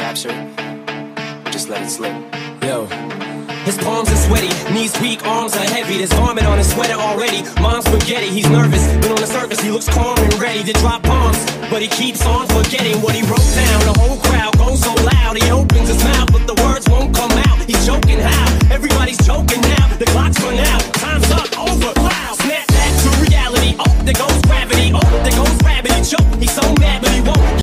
capture it, or just let it slip. Yo. His palms are sweaty, knees weak, arms are heavy. There's vomit on his sweater already. Mom's spaghetti, he's nervous, but on the surface he looks calm and ready to drop bombs. But he keeps on forgetting what he wrote down. The whole crowd goes so loud, he opens his mouth, but the words won't come out. He's choking how? Everybody's choking now, the clock's run out.